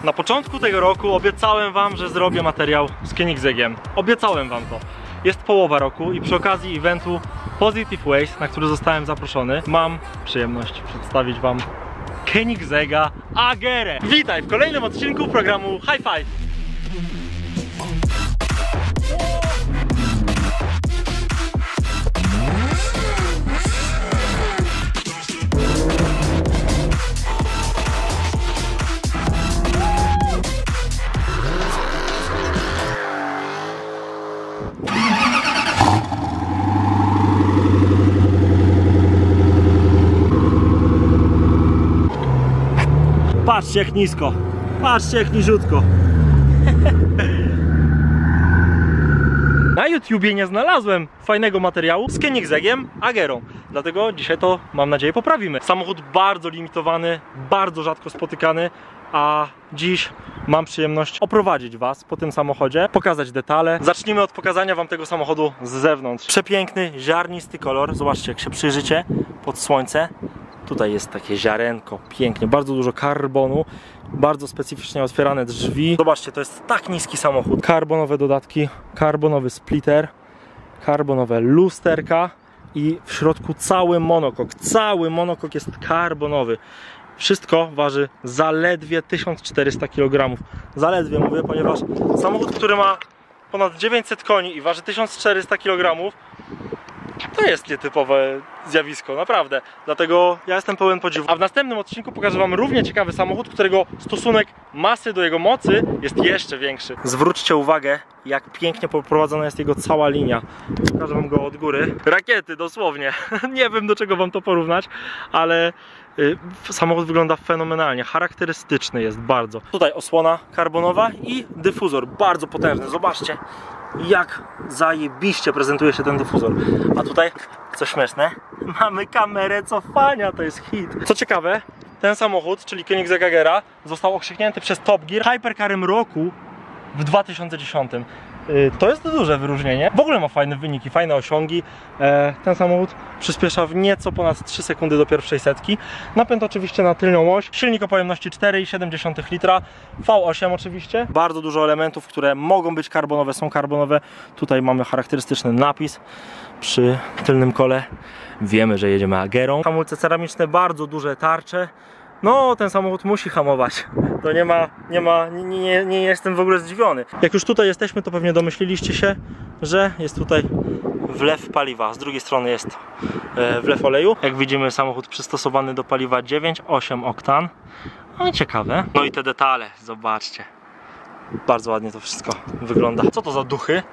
Na początku tego roku obiecałem wam, że zrobię materiał z Koenigseggiem. Obiecałem wam to. Jest połowa roku i przy okazji eventu Positive Ways, na który zostałem zaproszony, mam przyjemność przedstawić wam Koenigsegga Agerę. Witaj w kolejnym odcinku programu High Five. Patrzcie jak nisko, patrzcie jak niziutko. Na YouTubie nie znalazłem fajnego materiału z Koenigseggiem Agerą. Dlatego dzisiaj to, mam nadzieję, poprawimy. Samochód bardzo limitowany, bardzo rzadko spotykany, a dziś mam przyjemność oprowadzić was po tym samochodzie, pokazać detale. Zacznijmy od pokazania wam tego samochodu z zewnątrz. Przepiękny, ziarnisty kolor. Zobaczcie, jak się przyjrzycie pod słońce. Tutaj jest takie ziarenko, pięknie, bardzo dużo karbonu, bardzo specyficznie otwierane drzwi. Zobaczcie, to jest tak niski samochód. Karbonowe dodatki, karbonowy splitter, karbonowe lusterka i w środku cały monokok. Cały monokok jest karbonowy. Wszystko waży zaledwie 1400 kg. Zaledwie mówię, ponieważ samochód, który ma ponad 900 koni i waży 1400 kg, to jest nietypowe zjawisko, naprawdę. Dlatego ja jestem pełen podziwu. A w następnym odcinku pokażę wam równie ciekawy samochód, którego stosunek masy do jego mocy jest jeszcze większy. Zwróćcie uwagę, jak pięknie poprowadzona jest jego cała linia. Pokażę wam go od góry. Rakiety, dosłownie. Nie wiem, do czego wam to porównać, ale samochód wygląda fenomenalnie. Charakterystyczny jest bardzo. Tutaj osłona karbonowa i dyfuzor. Bardzo potężny. Zobaczcie, jak zajebiście prezentuje się ten dyfuzor. A tutaj, co śmieszne, mamy kamerę cofania, to jest hit. Co ciekawe, ten samochód, czyli Koenigsegg Agera, został okrzyknięty przez Top Gear Hypercarem roku w 2010. To jest duże wyróżnienie. W ogóle ma fajne wyniki, fajne osiągi. Ten samochód przyspiesza w nieco ponad 3 sekundy do pierwszej setki. Napęd oczywiście na tylną oś. Silnik o pojemności 4,7 litra. V8 oczywiście. Bardzo dużo elementów, które mogą być karbonowe, są karbonowe. Tutaj mamy charakterystyczny napis przy tylnym kole. Wiemy, że jedziemy Agerą. Hamulce ceramiczne, bardzo duże tarcze. No, ten samochód musi hamować. To nie jestem w ogóle zdziwiony. Jak już tutaj jesteśmy, to pewnie domyśliliście się, że jest tutaj wlew paliwa. Z drugiej strony jest wlew oleju. Jak widzimy, samochód przystosowany do paliwa 9,8 oktan. No i ciekawe. No i te detale, zobaczcie. Bardzo ładnie to wszystko wygląda. Co to za duchy?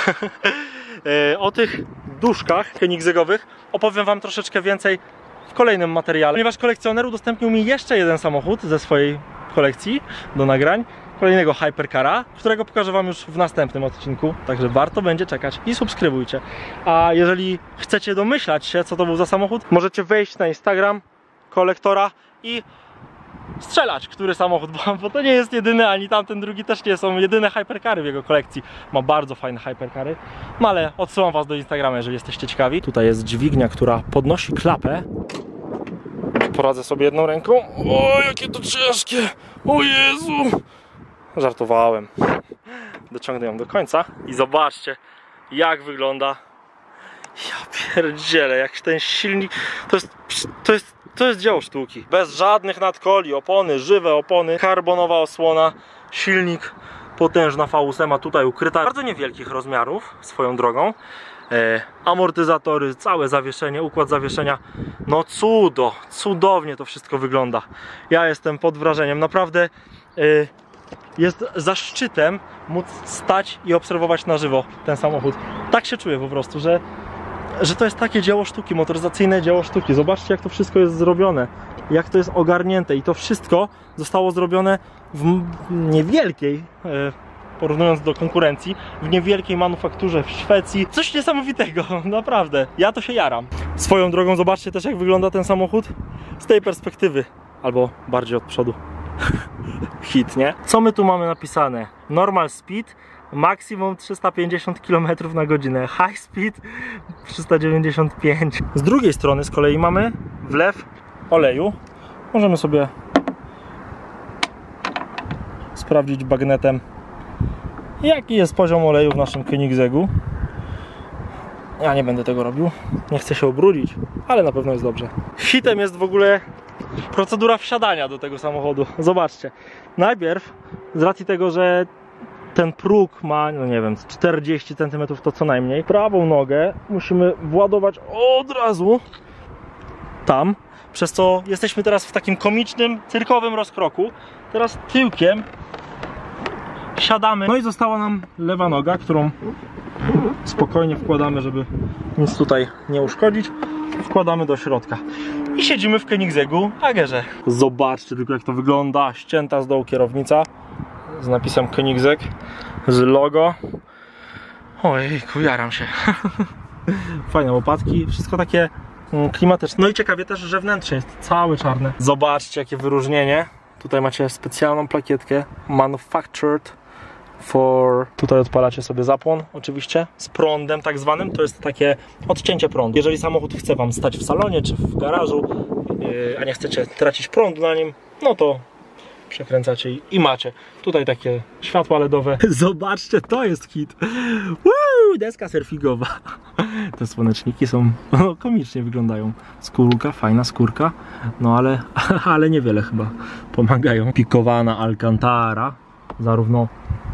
O tych duszkach koenigsegowych opowiem wam troszeczkę więcej w kolejnym materiale, ponieważ kolekcjoner udostępnił mi jeszcze jeden samochód ze swojej kolekcji do nagrań, kolejnego Hypercara, którego pokażę wam już w następnym odcinku, także warto będzie czekać i subskrybujcie. A jeżeli chcecie domyślać się, co to był za samochód, możecie wejść na Instagram kolektora i strzelać, który samochód, bo to nie jest jedyny, ani tamten drugi też nie są jedyne Hypercary w jego kolekcji. Ma bardzo fajne Hypercary, no ale odsyłam was do Instagrama, jeżeli jesteście ciekawi. Tutaj jest dźwignia, która podnosi klapę. Poradzę sobie jedną ręką. O, jakie to ciężkie! O Jezu! Żartowałem. Dociągnę ją do końca i zobaczcie, jak wygląda. Ja pierdzielę, jak ten silnik. To jest dzieło sztuki. Bez żadnych nadkoli, opony, żywe opony, karbonowa osłona, silnik, potężna V8 tutaj ukryta. Bardzo niewielkich rozmiarów, swoją drogą. Amortyzatory, całe zawieszenie, układ zawieszenia. No cudownie to wszystko wygląda. Ja jestem pod wrażeniem, naprawdę jest zaszczytem móc stać i obserwować na żywo ten samochód. Tak się czuję po prostu, że to jest takie dzieło sztuki, motoryzacyjne dzieło sztuki. Zobaczcie, jak to wszystko jest zrobione, jak to jest ogarnięte i to wszystko zostało zrobione w niewielkiej, porównując do konkurencji, w niewielkiej manufakturze w Szwecji. Coś niesamowitego, naprawdę. Ja to się jaram. Swoją drogą zobaczcie też, jak wygląda ten samochód z tej perspektywy, albo bardziej od przodu. Hit, nie? Co my tu mamy napisane? Normal speed, maksimum 350 km na godzinę, high speed 395. Z drugiej strony z kolei mamy wlew oleju. Możemy sobie sprawdzić bagnetem, jaki jest poziom oleju w naszym Koenigseggu. Ja nie będę tego robił, nie chcę się ubrudzić, ale na pewno jest dobrze. Hitem jest w ogóle procedura wsiadania do tego samochodu. Zobaczcie, najpierw z racji tego, że ten próg ma, no nie wiem, 40 cm to co najmniej, prawą nogę musimy władować od razu tam, przez co jesteśmy teraz w takim komicznym, cyrkowym rozkroku. Teraz tyłkiem siadamy, no i została nam lewa noga, którą spokojnie wkładamy, żeby nic tutaj nie uszkodzić. Wkładamy do środka i siedzimy w Koenigseggu Agerze. Zobaczcie tylko, jak to wygląda. Ścięta z dołu kierownica z napisem Koenigsegg, z logo. Ojejku, jaram się. Fajne łopatki, wszystko takie klimatyczne. No i ciekawie też, że wnętrze jest całe czarne. Zobaczcie, jakie wyróżnienie. Tutaj macie specjalną plakietkę Manufactured for... Tutaj odpalacie sobie zapłon, oczywiście, z prądem tak zwanym. To jest takie odcięcie prądu. Jeżeli samochód chce wam stać w salonie czy w garażu, a nie chcecie tracić prądu na nim, no to przekręcacie i macie. Tutaj takie światła LEDowe. Zobaczcie, to jest hit. Woo, deska surfingowa. Te słoneczniki są, no, komicznie wyglądają. Skórka, fajna skórka, no ale niewiele chyba pomagają. Pikowana alcantara, zarówno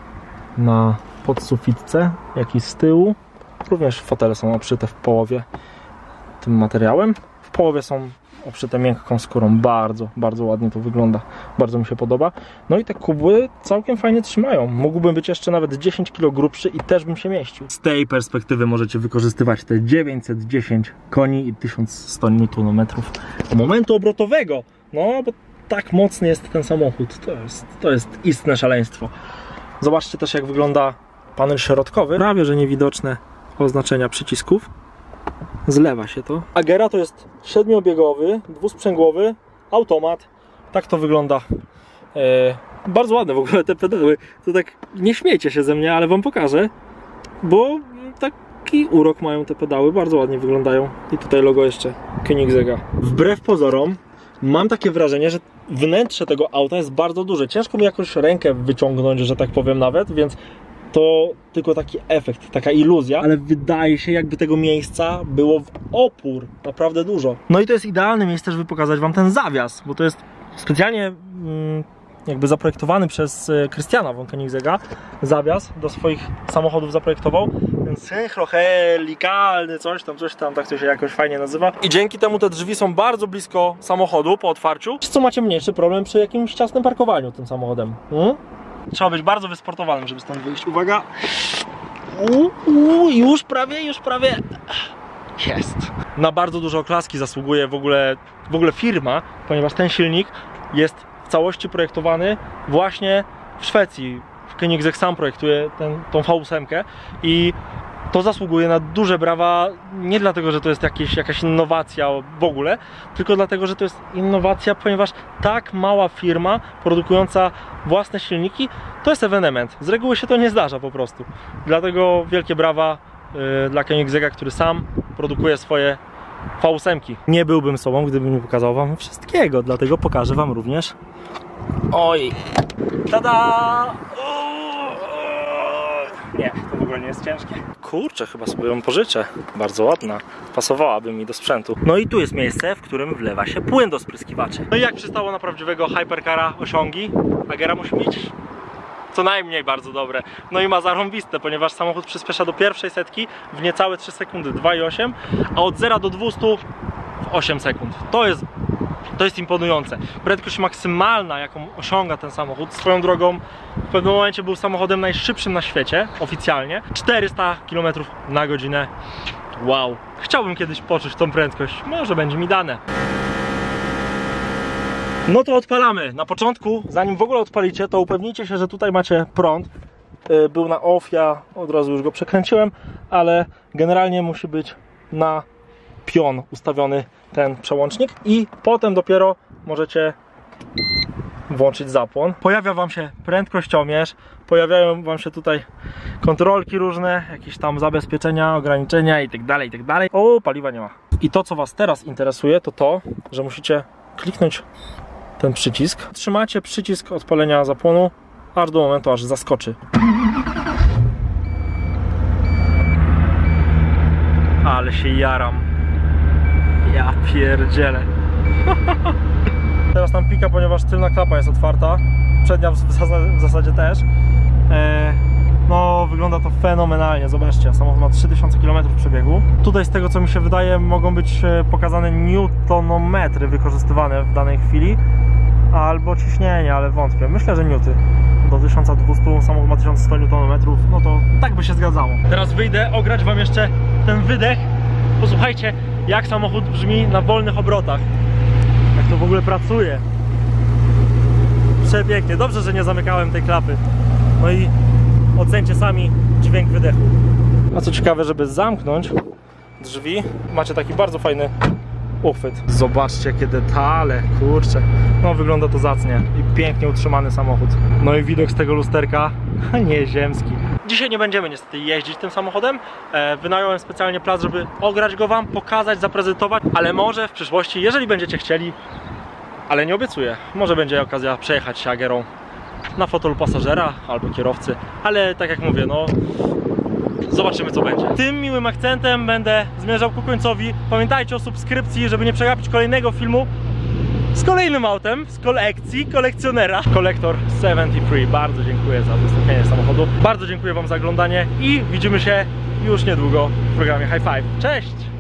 na podsufitce, jak i z tyłu. Również fotele są obszyte w połowie tym materiałem. W połowie są obszyte miękką skórą. Bardzo, bardzo ładnie to wygląda. Bardzo mi się podoba. No i te kubły całkiem fajnie trzymają. Mógłbym być jeszcze nawet 10 kg grubszy i też bym się mieścił. Z tej perspektywy możecie wykorzystywać te 910 koni i 1100 Nm momentu obrotowego. No, bo tak mocny jest ten samochód. To jest istne szaleństwo. Zobaczcie też, jak wygląda panel środkowy. Prawie że niewidoczne oznaczenia przycisków. Zlewa się to. Agera to jest 7-biegowy, dwusprzęgłowy automat. Tak to wygląda. Bardzo ładne w ogóle te pedały. To tak, nie śmiejcie się ze mnie, ale wam pokażę, bo taki urok mają te pedały. Bardzo ładnie wyglądają. I tutaj logo jeszcze Koenigsegga. Wbrew pozorom mam takie wrażenie, że wnętrze tego auta jest bardzo duże. Ciężko mi jakoś rękę wyciągnąć, że tak powiem nawet, więc to tylko taki efekt, taka iluzja, ale wydaje się, jakby tego miejsca było w opór naprawdę dużo. No i to jest idealne miejsce, żeby pokazać wam ten zawias, bo to jest specjalnie jakby zaprojektowany przez Christiana von Koenigsegga. Zawias do swoich samochodów zaprojektował. Ten synchrohelikalny, coś tam, tak to się jakoś fajnie nazywa. I dzięki temu te drzwi są bardzo blisko samochodu po otwarciu. Co macie mniejszy problem przy jakimś ciasnym parkowaniu tym samochodem. Trzeba być bardzo wysportowanym, żeby stąd wyjść. Uwaga! Już prawie jest. Na bardzo duże oklaski zasługuje w ogóle firma, ponieważ ten silnik jest w całości projektowany właśnie w Szwecji. Koenigsegg sam projektuje tą V8 i to zasługuje na duże brawa, nie dlatego, że to jest jakaś innowacja w ogóle, tylko dlatego, że to jest innowacja, ponieważ tak mała firma produkująca własne silniki to jest ewenement. Z reguły się to nie zdarza po prostu. Dlatego wielkie brawa dla Koenigsegga, który sam produkuje swoje V8. Nie byłbym sobą, gdybym nie pokazał wam wszystkiego, dlatego pokażę wam również. Oj! Tada! Nie, to w ogóle nie jest ciężkie. Kurczę, chyba sobie ją pożyczę. Bardzo ładna. Pasowałaby mi do sprzętu. No i tu jest miejsce, w którym wlewa się płyn do spryskiwaczy. No i jak przystało na prawdziwego hypercara osiągi, Agera musi mieć co najmniej bardzo dobre. No i ma zarąbiste, ponieważ samochód przyspiesza do pierwszej setki w niecałe 3 sekundy, 2,8, a od 0 do 200 w 8 sekund. To jest imponujące. Prędkość maksymalna, jaką osiąga ten samochód, swoją drogą w pewnym momencie był samochodem najszybszym na świecie, oficjalnie, 400 km na godzinę. Wow! Chciałbym kiedyś poczuć tą prędkość, może będzie mi dane. No to odpalamy. Na początku, zanim w ogóle odpalicie, to upewnijcie się, że tutaj macie prąd. Był na off, ja od razu już go przekręciłem, ale generalnie musi być na pion ustawiony ten przełącznik i potem dopiero możecie włączyć zapłon. Pojawia wam się prędkościomierz, pojawiają wam się tutaj kontrolki różne, jakieś tam zabezpieczenia, ograniczenia itd. O, paliwa nie ma. I to, co was teraz interesuje, to to, że musicie kliknąć ten przycisk. Trzymacie przycisk odpalenia zapłonu aż do momentu, aż zaskoczy. Ale się jaram. Ja pierdzielę. Teraz nam pika, ponieważ tylna klapa jest otwarta. Przednia w zasadzie też. No, wygląda to fenomenalnie. Zobaczcie, samochód ma 3000 km przebiegu. Tutaj z tego, co mi się wydaje, mogą być pokazane newtonometry wykorzystywane w danej chwili. Albo ciśnienie, ale wątpię. Myślę, że newty. Do 1200, samochód ma 1100 Nm, no to tak by się zgadzało. Teraz wyjdę, ograć wam jeszcze ten wydech. Posłuchajcie, jak samochód brzmi na wolnych obrotach. Jak to w ogóle pracuje. Przepięknie. Dobrze, że nie zamykałem tej klapy. No i ocencie sami dźwięk wydechu. A co ciekawe, żeby zamknąć drzwi, macie taki bardzo fajny uchwyt. Zobaczcie, jakie detale, kurczę. No, wygląda to zacnie i pięknie utrzymany samochód. No i widok z tego lusterka nieziemski. Dzisiaj nie będziemy niestety jeździć tym samochodem. Wynająłem specjalnie plac, żeby ograć go wam, pokazać, zaprezentować, ale może w przyszłości, jeżeli będziecie chcieli, ale nie obiecuję, może będzie okazja przejechać się Agerą na fotelu pasażera albo kierowcy, ale tak jak mówię, no zobaczymy, co będzie. Tym miłym akcentem będę zmierzał ku końcowi. Pamiętajcie o subskrypcji, żeby nie przegapić kolejnego filmu z kolejnym autem, z kolekcji kolekcjonera. Kolektor 73, bardzo dziękuję za udostępnienie samochodu. Bardzo dziękuję wam za oglądanie i widzimy się już niedługo w programie High Five. Cześć!